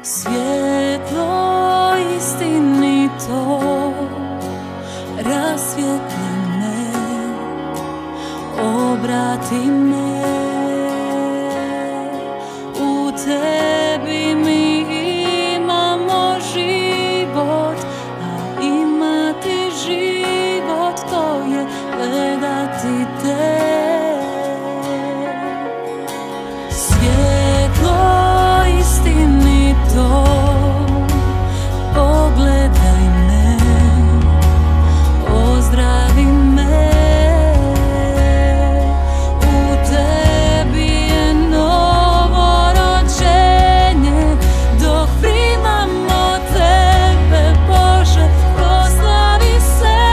Svjetlo istinito rasvijetli me, obrati me. U tebi mi imamo život, a imati život to je gledati te. Svjetlo istinito, pogledaj me, ozdravi me. U tebi je novo rođenje, dok primamo tebe, Bože, proslavi se.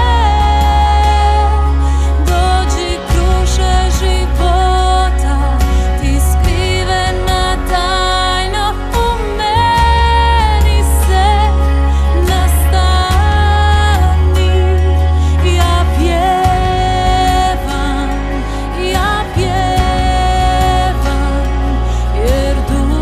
Dođi kruše života, ti skrivena tajno u meni se nastani. Ja pjevam, jer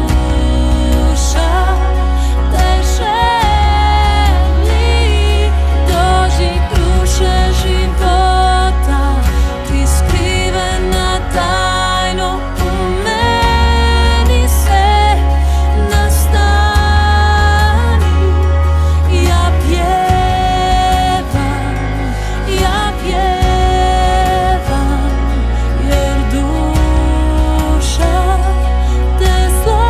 duša te želi. Dođi kruše života, ti skrivena tajno u meni se nastani. Ja pjevam, jer duša te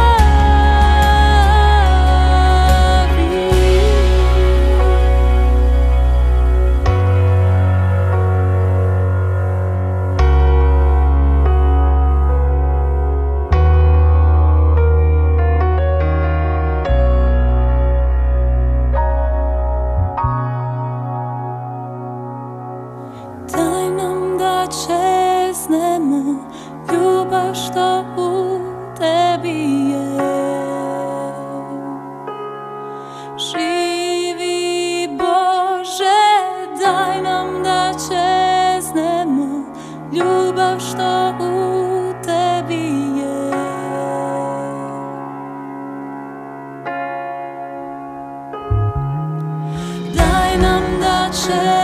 daj nam da čeznemo ljubav što u tebi je. Živi Bože, daj nam da čeznemo ljubav što u tebi je. Daj nam da čeznemo